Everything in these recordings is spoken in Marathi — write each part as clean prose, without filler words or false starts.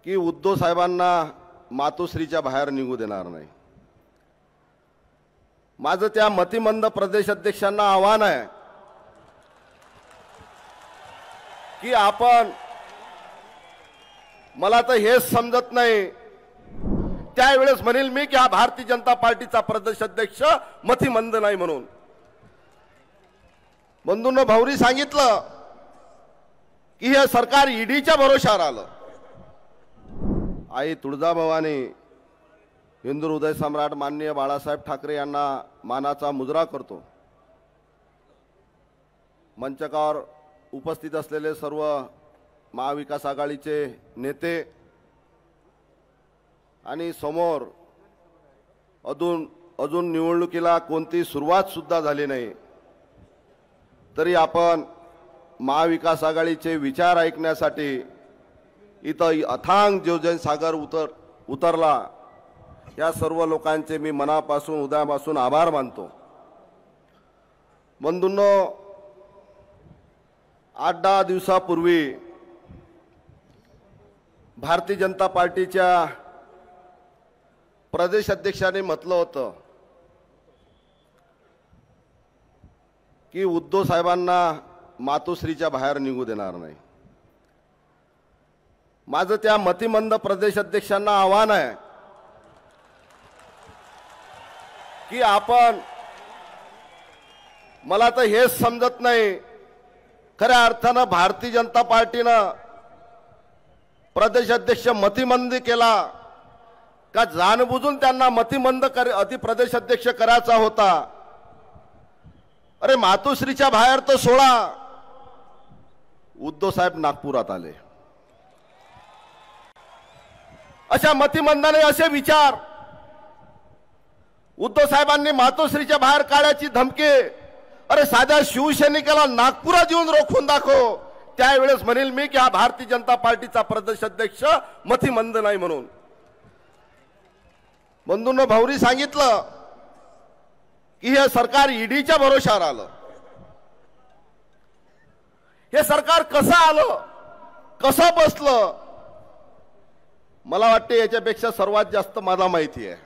की उद्धव साहेबांना मातोश्रीच्या बाहेर निघू देणार नाही। माझं त्या मतिमंद प्रदेश अध्यक्षांना आव्हान आहे की आपण, मला तर हेच समजत नाही, त्यावेळेस म्हणेल मी की हा भारतीय जनता पार्टीचा प्रदेश अध्यक्ष मतिमंद नाही म्हणून। बंधूंनो, भाऊनी सांगितलं की हे सरकार ईडीच्या भरोशावर आलं। आई तुळजाभवानी हिंदू हृदय सम्राट माननीय बाळासाहेब ठाकरे यांना मानाचा मुजरा करतो। मंचकावर उपस्थित असलेले सर्व महाविकास आघाडीचे नेते आणि समोर अजून निवडणुकीला कोणती सुरुवात सुद्धा झाली नाही तरी आपण महाविकास आघाडीचे विचार ऐकण्यासाठी इथं अथांग योजन सागर उतरला। या सर्व लोकांचे मी मनापासून हृदयापासून आभार मानतो। बंधूंनो, 8-10 दिवसापूर्वी भारतीय जनता पार्टीच्या प्रदेश अध्यक्षांनी म्हटलं होतं की उद्धव साहेबांना मातोश्रीच्या बाहेर निघू देणार नाही। माझं त्या मतिमंद प्रदेश अध्यक्षांना आव्हान आहे की आपण, मला तर हेच समजत नाही, खऱ्या अर्थानं भारतीय जनता पार्टीनं प्रदेश अध्यक्ष मतिमंद केला का जाणबुजून त्यांना मतिमंद प्रदेश अध्यक्ष करायचा होता। अरे मातोश्रीच्या बाहेर तर सोडा, उद्धव साहेब नागपुरात आले। अशा मतिमंदाने असे विचार उद्धव साहेबांनी मातोश्रीच्या बाहेर काढायची धमकी, अरे साध्या शिवसैनिकाला नागपुरात येऊन रोखून दाखव, त्यावेळेस म्हणेल मी की हा भारतीय जनता पार्टीचा प्रदेश अध्यक्ष मतिमंद नाही म्हणून। बंधूंनो, भाऊनी सांगितलं की हे सरकार ईडीच्या भरोशावर आलं। हे सरकार कसं आलं, कसं बसलं, मला वाटते याच्यापेक्षा सर्वात जास्त मला माहिती आहे।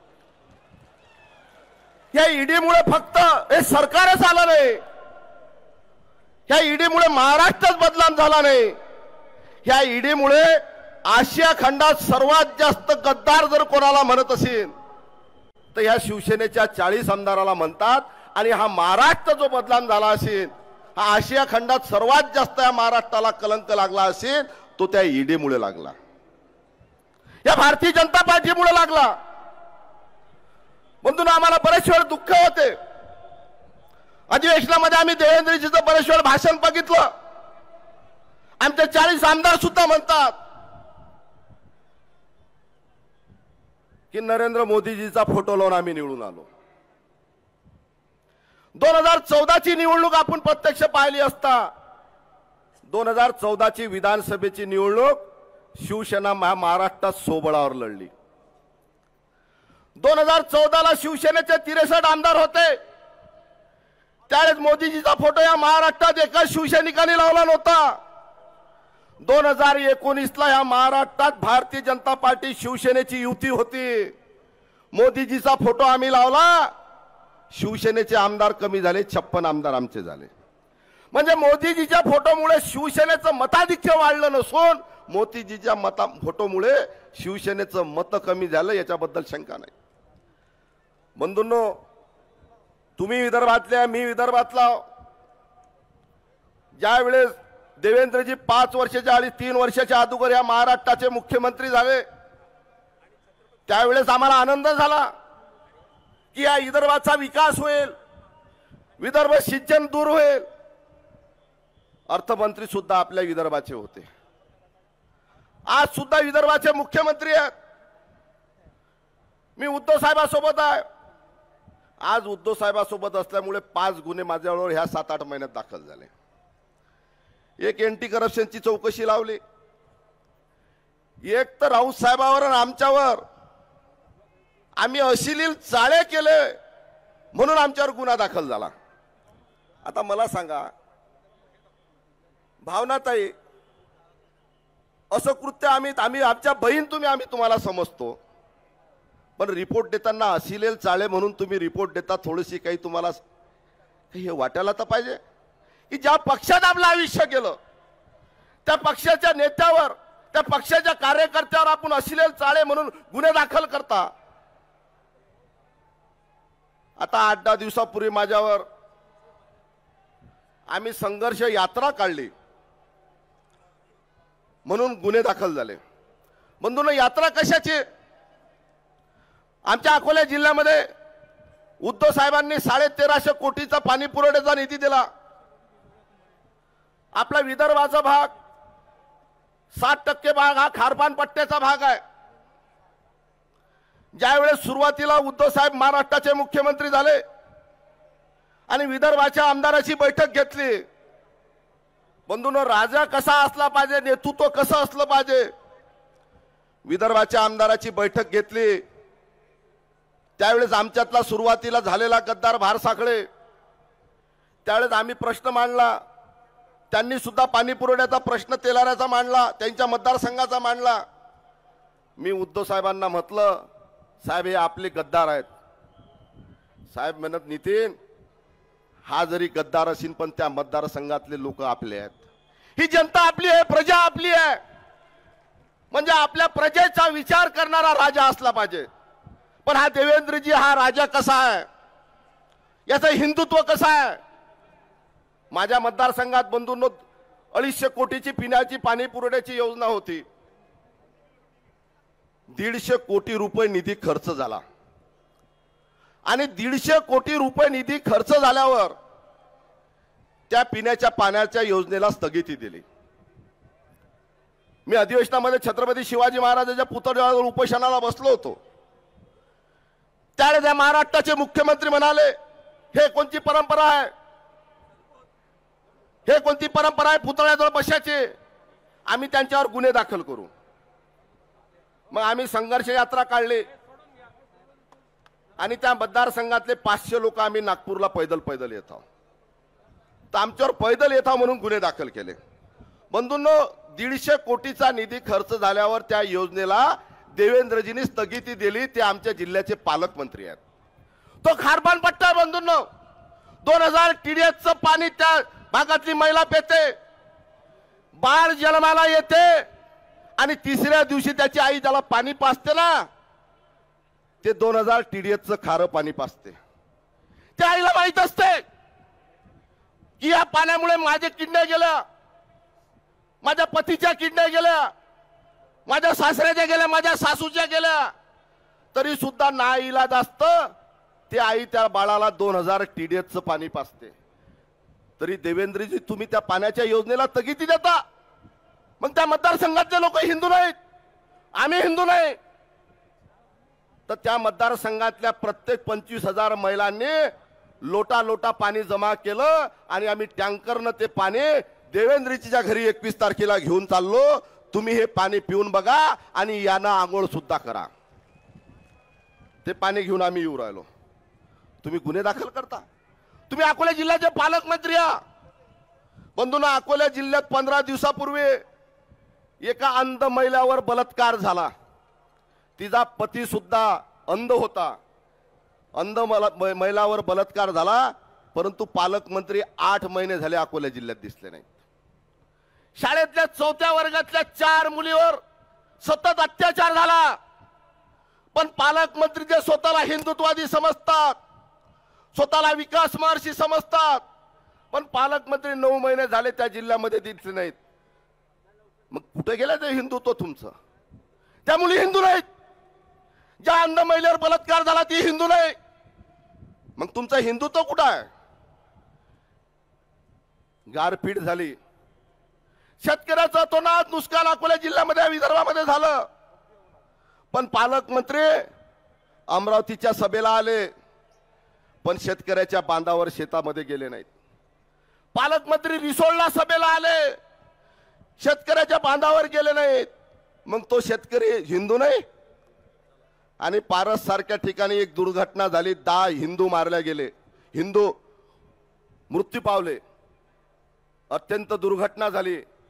या ईडीमुळे फक्त हे सरकारच आलं नाही, या ईडीमुळे महाराष्ट्रच बदनाम झाला नाही, या ईडीमुळे आशिया खंडात सर्वात जास्त गद्दार जर कोणाला म्हणत असेल तर ह्या शिवसेनेच्या 40 आमदाराला म्हणतात। आणि हा महाराष्ट्र जो बदनाम झाला असेल, हा आशिया खंडात सर्वात जास्त या महाराष्ट्राला कलंक लागला असेल तो त्या ईडीमुळे लागला, या भारतीय जनता पार्टीमुळे लागला। म्हणून आम्हाला बरेच वेळ दुःख होते। अधिवेशनामध्ये आम्ही देवेंद्रजीचं बरेच वेळ भाषण बघितलं, आमचे 40 आमदार सुद्धा म्हणतात की नरेंद्र मोदीजीचा फोटो लावून आम्ही निवडून आलो। 2014ची निवडणूक आपण प्रत्यक्ष पाहिली असता, 2014ची विधानसभेची निवडणूक शिवसेना महाराष्ट्रात सोबळावर लढली। 2014ला शिवसेनेचे 63 आमदार होते, त्यावेळेस मोदीजीचा फोटो या महाराष्ट्रात एका शिवसैनिकाने लावला नव्हता। 2019ला या महाराष्ट्रात भारतीय जनता पार्टी शिवसेनेची युती होती, मोदीजीचा फोटो आम्ही लावला, शिवसेनेचे आमदार कमी झाले, 56 आमदार आमचे झाले। म्हणजे मोदीजीच्या फोटोमुळे शिवसेनेचं मताधिक्य वाढलं नसून मोदीजीच्या फोटोमुळे शिवसेनेचं मत कमी झालं, याच्याबद्दल शंका नाही। बंधूंनो, तुम्ही विदर्भातल्या, मी विदर्भातला, ज्यावेळेस देवेंद्रजी 5 वर्षाच्या आणि 3 वर्षाच्या अगोदर या महाराष्ट्राचे मुख्यमंत्री झाले, त्यावेळेस आम्हाला आनंद झाला की या विदर्भाचा विकास होईल, विदर्भ सिंचन दूर होईल। अर्थमंत्री सुद्धा आपल्या विदर्भाचे होते, आज सुद्धा विदर्भाचे मुख्यमंत्री आहेत। मी उद्धव साहेबांसोबत आहे, आज उद्धव साहेबांसोबत असल्यामुळे 5 गुन्हे माझ्यावर ह्या 7-8 महिन्यात दाखल झाले। एक एंटी करप्शनची चौकशी लावली, एक तर राऊत साहेबांवर आणि आमच्यावर आम्ही अश्लील चाळे केले म्हणून आमच्यावर गुन्हा दाखल झाला। आता मला सांगा भावनाताई, असं कृत्य आम्ही आमच्या बहीण आम्ही तुम्हाला समजतो, पण रिपोर्ट देताना असिलेल चाळे म्हणून तुम्ही रिपोर्ट देता, थोडीशी काही तुम्हाला हे वाटायला तर पाहिजे की ज्या पक्षात आपलं आयुष्य गेलं त्या पक्षाच्या नेत्यावर, त्या पक्षाच्या कार्यकर्त्यावर आपण असिलेल चाळे म्हणून गुन्हे दाखल करता। आता 8-10 दिवसापूर्वी माझ्यावर आम्ही संघर्ष यात्रा काढली म्हणून गुन्हे दाखल झाले। बंधूंनो, यात्रा कशाची? आमच्या अकोला जिल्ह्यामध्ये उद्धव साहेबांनी 1350 कोटीचा पाणी पुरवठ्याचा निधी दिला। आपला विदर्भाचा भाग 60% भाग हा खारपान पट्ट्याचा भाग आहे। ज्यावेळेस सुरुवातीला उद्धव साहेब महाराष्ट्राचे मुख्यमंत्री झाले आणि विदर्भाच्या आमदाराची बैठक घेतली, बंधूंनो, राजा कसा असला पाहिजे, नेतृत्व कसं असलं पाहिजे, विदर्भाच्या आमदाराची बैठक घेतली। त्यावेळेस आमच्यातला सुरुवातीला झालेला गद्दार भार साखळे, त्यावेळेस आम्ही प्रश्न मांडला, त्यांनी सुद्धा पाणी पुरवठ्याचा प्रश्न तेलाऱ्याचा मांडला, त्यांच्या मतदारसंघाचा मांडला। मी उद्धव साहेबांना म्हटलं, साहेब हे आपले गद्दार आहेत। साहेब म्हणत, नितीन हा जरी गद्दार असेल पण त्या मतदारसंघातले लोक आपले आहेत, ही जनता आपली आहे, प्रजा आपली आहे, म्हणजे आपल्या प्रजेचा विचार करणारा राजा असला पाहिजे। पण हा देवेंद्रजी हा राजा कसा आहे, याचं हिंदुत्व कसं आहे? माझ्या मतदारसंघात बंधूंनो 250 कोटीची पिण्याची पाणी पुरवठ्याची योजना होती, 150 कोटी रुपये निधी खर्च झाला आणि 150 कोटी रुपये निधी खर्च झाल्यावर त्या पिण्याच्या पाण्याच्या योजनेला स्थगिती दिली। मी अधिवेशनामध्ये छत्रपती शिवाजी महाराजांच्या पुतळ्यावर उपोषणाला बसलो होतो। त्यावेळेस महाराष्ट्राचे मुख्यमंत्री म्हणाले, हे कोणती परंपरा आहे, हे कोणती परंपरा आहे पुतळ्याजवळ बसायची, आम्ही त्यांच्यावर गुन्हे दाखल करू। मग आम्ही संघर्ष यात्रा काढली आणि त्या मतदारसंघातले 500 लोक आम्ही नागपूरला पैदल येत आहोत, तर आमच्यावर पैदल येता म्हणून गुन्हे दाखल केले। बंधूंनो, 150 कोटीचा निधी खर्च झाल्यावर त्या योजनेला देवेंद्रजींनी स्थगिती दिली। ते आमच्या जिल्ह्याचे पालकमंत्री आहेत। तो खारपान पट्टा आहे बंधूंनो, 2000 TDSचं पाणी त्या भागातली महिला पिते, बाळ जन्माला येते आणि तिसऱ्या दिवशी त्याची आई ज्याला पाणी पाजते ना, ते 2000 TDSचं खारं पाणी पाजते। त्या आईला माहित असते की या पाण्यामुळे माझे किडण्या गेल्या, माझ्या पतीच्या किडण्या गेल्या, माझ्या सासऱ्याच्या गेल्या, माझ्या सासूच्या गेल्या, तरी सुद्धा नाईलाज असतं ते आई त्या बाळाला 2000 TDSचं पाणी पाजते। तरी देवेंद्रजी तुम्ही त्या पाण्याच्या योजनेला स्थगिती देता। मग त्या मतदारसंघातले लोक हिंदू नाहीत, आम्ही हिंदू नाही, तर त्या मतदारसंघातल्या प्रत्येक 25,000 महिलांनी लोटा पाणी जमा केलं आणि आम्ही टँकरनं ते पाणी देवेंद्रजीच्या घरी 21 तारखेला घेऊन चाललो। तुम्ही हे पाणी पिऊन बघा आणि यानं आंघोळ सुद्धा करा। ते पाणी घेऊन आम्ही येऊ राहिलो, तुम्ही गुन्हे दाखल करता। तुम्ही अकोला जिल्ह्याचे पालकमंत्री आहात बंधूंनो, अकोला जिल्ह्यात 15 दिवसापूर्वी एका अंध महिलेवर बलात्कार झाला। तिचा पती सुद्धा अंध होता, अंध महिलावर बलात्कार झाला, परंतु पालकमंत्री 8 महिने झाले अकोला जिल्ह्यात दिसले नाहीत। शाळेतल्या 4थ्या वर्गातल्या 4 मुलीवर सतत अत्याचार झाला, पण पालकमंत्री जे स्वतःला हिंदुत्ववादी समजतात, स्वतःला विकास महर्षी समजतात, पण पालकमंत्री 9 महिने झाले त्या जिल्ह्यामध्ये दिसले नाहीत। मग कुठे गेलं ते हिंदुत्व तुमचं? त्या मुली हिंदू नाहीत, ज्या अंध महिलेवर बलात्कार झाला ती हिंदू नाही, मग तुमचं हिंदुत्व कुठं आहे? गारपीट झाली, शेतकऱ्याचं तोंडात नुकसान अकोला जिल्ह्यामध्ये विदर्भामध्ये झालं, पण पालकमंत्री अमरावतीच्या सभेला आले पण शेतकऱ्याच्या बांधावर शेतामध्ये गेले नाहीत। पालकमंत्री रिसोडला सभेला आले, शेतकऱ्याच्या बांधावर गेले नाहीत, मग तो शेतकरी हिंदू नाही? आणि पारस सारख्या ठिकाणी एक दुर्घटना झाली, 10 हिंदू मारले गेले, हिंदू मृत्यू पावले, अत्यंत दुर्घटना झाली।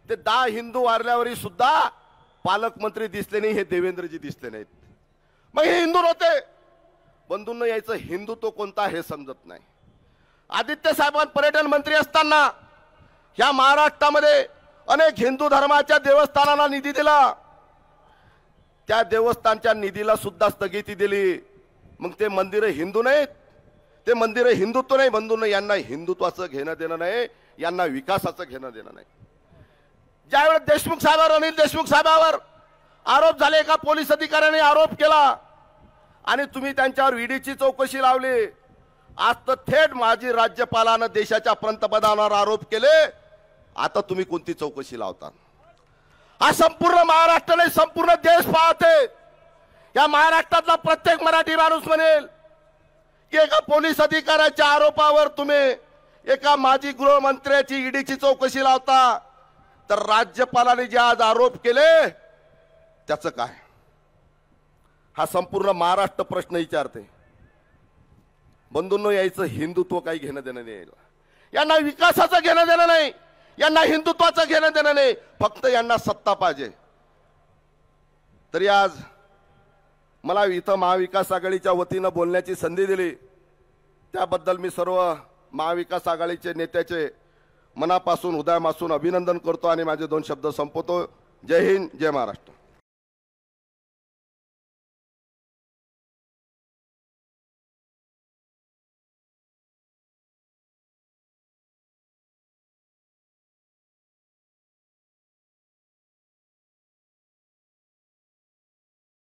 ते 10 हिंदू वारल्यावरही सुद्धा पालकमंत्री दिसले नाही, हे देवेंद्रजी दिसले नाहीत. मग हे हिंदू होते. बंधूंनो, यायचं हिंदुत्व कोणता हे समजत नाही. आदित्य साहेबांना पर्यटन मंत्री असताना या महाराष्ट्रामध्ये अनेक हिंदू धर्माच्या देवस्थानांना निधी दिला. त्या देवस्थानच्या निधीला सुद्धा स्थगिती दिली. मग ते मंदिर हिंदू नाहीत, ते मंदिर हिंदुत्व नाही. बंधूंनो, यांना हिंदुत्वाचं घेणं देणं नाही, यांना विकासाचं घेणं देणं नाही. ज्यावेळेस देशमुख साहेबांवर, अनिल देशमुख साहेबांवर आरोप झाले, एका पोलीस अधिकाऱ्याने आरोप केला आणि तुम्ही त्यांच्यावर ईडीची चौकशी लावली. आज तर थेट माजी राज्यपालानं देशाच्या पंतप्रधानावर आरोप केले. आता तुम्ही कोणती चौकशी लावता? हा संपूर्ण महाराष्ट्र नाही, संपूर्ण देश पाहते. या महाराष्ट्रातला प्रत्येक मराठी माणूस म्हणेल की एका पोलीस अधिकाऱ्याच्या आरोपावर तुम्ही एका माजी गृहमंत्र्याची ईडीची चौकशी लावता, तर राज्यपालाने जे आज आरोप केले त्याचं काय? हा संपूर्ण महाराष्ट्र प्रश्न विचारते. बंधूंनो, यायचं हिंदुत्व काही घेणं देणं नाही. यांना विकासाचं घेणं देणं नाही, यांना हिंदुत्वाचं घेणं देणं नाही. फक्त यांना सत्ता पाहिजे. तरी आज मला इथं महाविकास आघाडीच्या वतीनं बोलण्याची संधी दिली, त्याबद्दल मी सर्व महाविकास आघाडीचे नेत्याचे मनापासून, हृदयापासून अभिनंदन करतो आणि माझे 2 शब्द संपवतो. जय हिंद, जय महाराष्ट्र.